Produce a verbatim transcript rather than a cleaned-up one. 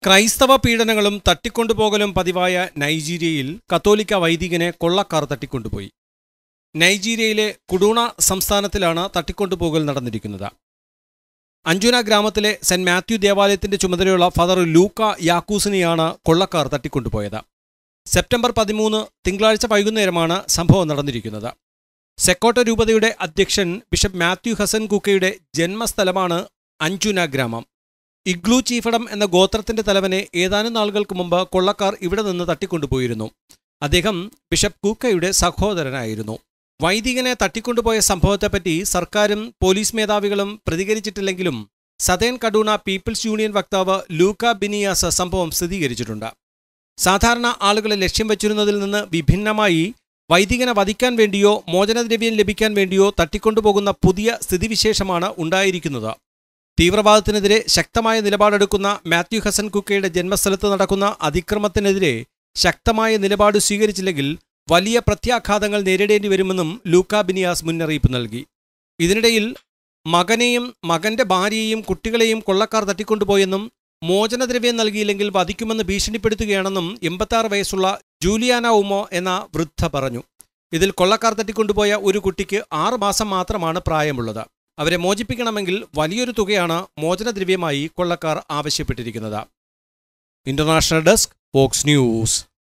ക്രൈസ്തവ പീഡനങ്ങളും തട്ടിക്കൊണ്ടുപോകലും പതിവായ നൈജീരിയയിൽ കത്തോലിക്ക വൈദികനെ കൊള്ളക്കാർ തട്ടിക്കൊണ്ടുപോയി. നൈജീരിയയിലെ കുഡൂണ സംസ്ഥാനത്തിലാണ് തട്ടിക്കൊണ്ടുപോകൽ നടന്നിരിക്കുന്നത്. അഞ്ജുന ഗ്രാമത്തിലെ സെന്റ് മാത്യു ദേവാലയത്തിന്റെ ചുമതലയുള്ള ഫാദർ ലൂക്ക യാക്കൂസിനെയാണ് കൊള്ളക്കാർ തട്ടിക്കൊണ്ടുപോയത്. സെപ്റ്റംബർ പതിമൂന്ന് തിങ്കളാഴ്ച വൈകുന്നേരമാണ് സംഭവം നടന്നിരിക്കുന്നത്. സെക്കോട്ട രൂപതയുടെ അധ്യക്ഷൻ ബിഷപ്പ് മാത്യു ഹസൻ കുക്കയുടെ ജന്മസ്ഥലമാണ് അഞ്ജുന ഗ്രാമം. ഇഗ്ലൂ ചീഫടം എന്ന ഗോത്രത്തിന്റെ തലവനെ ഏതാനും നാളുകൾക്ക് മുമ്പ് കൊള്ളക്കാർ ഇവിടെ നിന്ന് തട്ടിക്കൊണ്ടുപോയിരുന്നു. അദ്ദേഹം ബിഷപ്പ് കൂക്കയുടെ സഹോദരനായിരുന്നു. വൈദികനെ തട്ടിക്കൊണ്ടുപോയ സംഭവത്തെപ്പറ്റി സർക്കാരും പോലീസ് മേധാവികളും പ്രതികരിച്ചിട്ടില്ലെങ്കിലും സതേൺ കഡൂണ പീപ്പിൾസ് യൂണിയൻ വക്താവ് ലൂക്ക ബിനിയാസ് സംഭവം സ്ഥിരീകരിച്ചിട്ടുണ്ട്. സാധാരണ ആളുകളെ ലക്ഷ്യം വച്ചിരുന്നതിൽ നിന്ന് വിഭിന്നമായി വൈദികനെ വധിക്കാൻ വേണ്ടിയോ മോചനദ്രവ്യം ലഭിക്കാൻ വേണ്ടിയോ തട്ടിക്കൊണ്ടുപോകുന്ന പുതിയ സ്ഥിതിവിശേഷമാണ് ഉണ്ടായിരിക്കുന്നത്. തീവ്രവാദത്തിനെതിരെ ശക്തമായ നിലപാടെടുക്കുന്ന മാത്യു ഹസൻ കുക്കയുടെ ജന്മസ്ഥലത്ത് നടക്കുന്ന അതിക്രമത്തിനെതിരെ ശക്തമായ നിലപാട് സ്വീകരിച്ചില്ലെങ്കിൽ വലിയ പ്രത്യാഘാതങ്ങൾ നേരിടേണ്ടി വരുമെന്നും ലൂക്ക ബിനിയാസ് മുന്നറിയിപ്പ് നൽകി. ഇതിനിടയിൽ മകനെയും മകന്റെ ഭാര്യയെയും കുട്ടികളെയും കൊള്ളക്കാർ തട്ടിക്കൊണ്ടുപോയെന്നും മോചനദ്രവ്യം നൽകിയില്ലെങ്കിൽ വധിക്കുമെന്ന് ഭീഷണിപ്പെടുത്തുകയാണെന്നും എൺപത്താറ് വയസ്സുള്ള ജൂലിയാന ഉമോ എന്ന വൃദ്ധ പറഞ്ഞു. ഇതിൽ കൊള്ളക്കാർ തട്ടിക്കൊണ്ടുപോയ ഒരു കുട്ടിക്ക് ആറ് മാസം മാത്രമാണ് പ്രായമുള്ളത്. അവരെ മോചിപ്പിക്കണമെങ്കിൽ വലിയൊരു തുകയാണ് മോചനദ്രവ്യമായി കൊള്ളക്കാർ ആവശ്യപ്പെട്ടിരിക്കുന്നത്. International desk, Vox news.